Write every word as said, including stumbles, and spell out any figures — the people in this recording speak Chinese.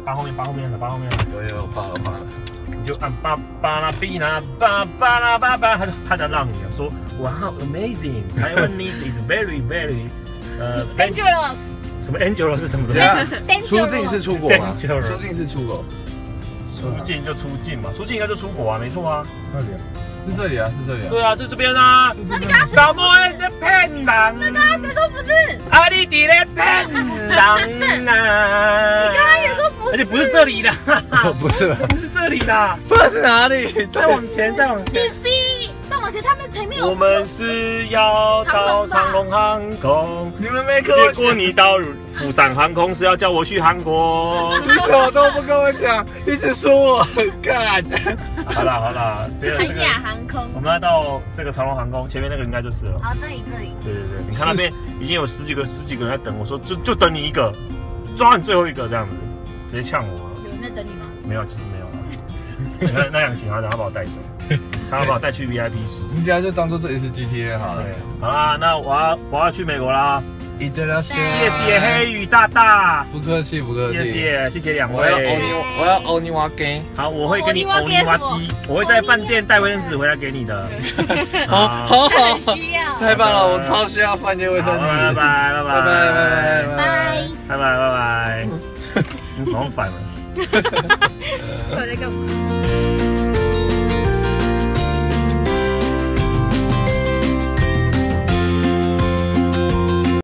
扒后面，扒后面了，扒后面了。 有有，我怕了怕了。 你就按巴巴拉比那巴巴拉巴巴，他就他在让你说，哇 ，amazing， 台湾 needs is very very， 呃 dangerous， 什么 Angelo 是什么东对啊， Dangerous 出境是出国吗？ Dangerous 出境是出国。 出境就出境嘛，出境应该就出国啊，没错啊。 那里啊？是这里啊，是这里啊。 对啊，就这边啊。 那你刚刚什么在骗人？ 那刚刚谁说不是？ 啊，你伫咧骗人啊！ 你刚刚也说不是， 而且不是这里的， 不是啦， 不是这里的， 不知道是哪里。 再往前，再往前。 你逼，再往前，他们前面有。 我们是要到长龙航空， 你们没跟结我果你到釜山航空是要叫我去韩国。 你什么都不跟我讲，一直说我干。 好啦好啦，这个这个韩亚航空。 我们要到这个长龙航空前面那个应该就是了。 好，这里这里。 对对对，你看那边已经有十几个十几个人在等我说，就就等你一个，抓你最后一个这样子，直接呛我。 有人在等你吗？ 没有，其实没有啦。那那两个警察，然后把我带走，他要把我带去 V I P 室。 你等下就当做这里是 G T A 好了。 对，好啦，那我要我要去美国啦。 いってらっしゃい。 谢谢黑羽大大， 不客气不客气。 谢谢谢谢两我要欧位。 尼，我要欧尼瓦给。 好，我会跟你欧尼瓦基，我会在饭店带卫生纸回来给你的。 好，好好， 很需要。 太棒了，我超需要饭店卫生纸。 拜拜拜拜拜拜拜拜拜。 拜拜拜拜。你好烦了。 我在干嘛？